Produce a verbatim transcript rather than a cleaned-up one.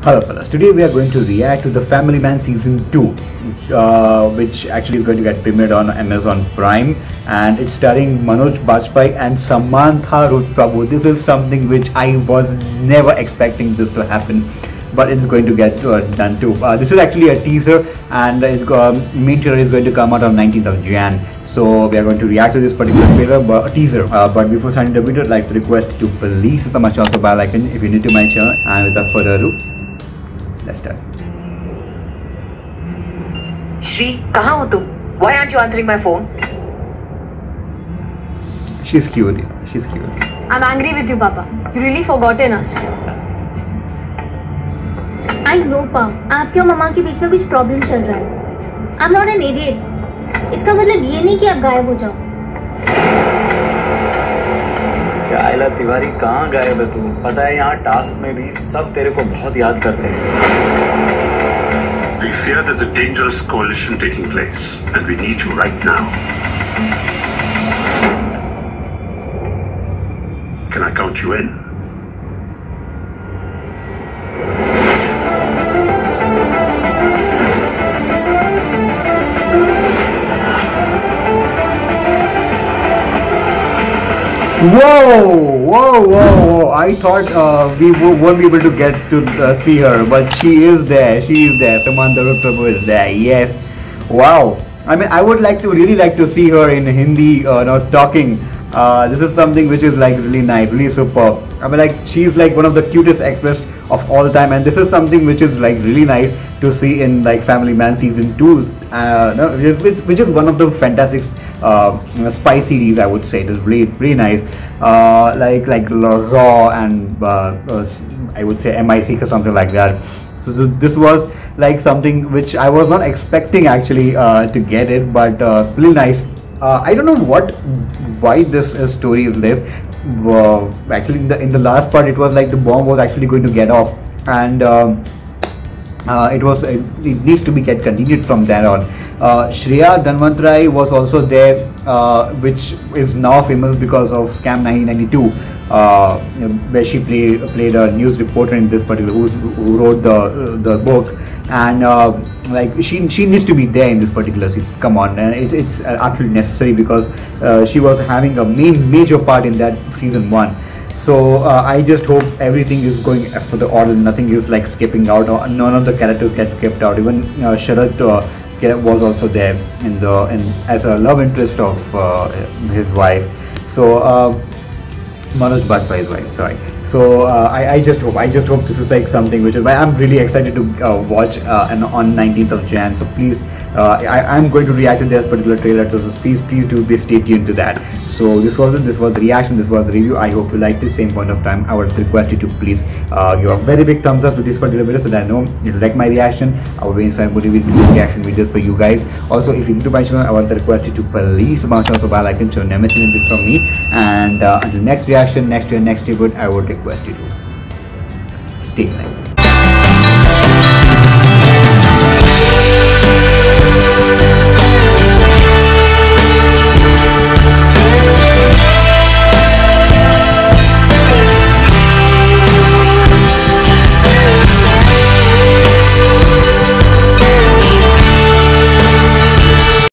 Hello fellas, today we are going to react to the Family Man Season two, uh, which actually is going to get premiered on Amazon Prime, and it's starring Manoj Bajpayee and Samantha Ruth Prabhu. This is something which I was never expecting this to happen, but it's going to get uh, done too. Uh, this is actually a teaser, and it's uh, main trailer is going to come out on nineteenth of January. So we are going to react to this particular trailer, but uh, teaser. Uh, but before starting the video, I'd like to request you to please hit the channel bell icon if you're new to my channel. And without further ado, let's start. Shri, kahan ho tu? Why aren't you answering my phone? She's cute. Yeah. She's cute. I'm angry with you, Papa. You really forgotten us. I know, Pa. आपके और मम्मा के बीच में कुछ problem चल रहा है. I'm not an idiot. इसका मतलब ये नहीं कि आप गायब हो जाओ. चाइला तिवारी कहाँ गायब है तू? पता है यहाँ टास्क में भी सब तेरे को बहुत याद करते हैं. We fear there's a dangerous coalition taking place, and we need you right now. Can I count you in? Whoa, whoa, whoa, whoa. I thought uh, we won't be able to get to uh, see her, but she is there. She is there. Samantha Ruth Prabhu is there. Yes. Wow. I mean, I would like to really like to see her in Hindi, uh, not talking. Uh, this is something which is like really nice, really superb. I mean, like she's like one of the cutest actresses of all time, and this is something which is like really nice to see in like Family Man Season two, uh, no, which, which is one of the fantastic uh, spy series. I would say it is really really nice, uh, like like Raw and uh, uh, I would say M I six or something like that. So, so this was like something which I was not expecting actually uh, to get it, but uh, really nice. Uh, I don't know what, why this uh, story is left. Uh, actually, in the in the last part, it was like the bomb was actually going to get off, and um, uh, it was it, it needs to be get continued from there on. Uh, Shreya Dhanvantari was also there, uh, which is now famous because of Scam nineteen ninety-two, uh, where she play, played a news reporter in this particular who, who wrote the the book, and uh, like she she needs to be there in this particular season. Come on, and it, it's absolutely necessary because uh, she was having a main major part in that season one. So uh, I just hope everything is going as per the order. Nothing is like skipping out, or none of the characters get skipped out. Even uh, Sharad uh, was also there in the in as a love interest of uh, his wife. So uh, Manoj Bajpayee's wife. Sorry. So uh, I, I just hope I just hope this is like something which is why I'm really excited to uh, watch uh, and on nineteenth of January. So please, uh, I I'm going to react to this particular trailer. So please please do be stay tuned to that. So this was it. This was the reaction. This was the review. I hope you liked it. Same point of time, I would request you to please uh, give a very big thumbs up to this particular video so that I know you like my reaction. I will be inspired with reaction videos for you guys. Also, if you're new to my channel, I would request you to please smash the bell icon so never see anything from me. And uh, until next reaction, next year, next year, good, I would request you to stay tuned.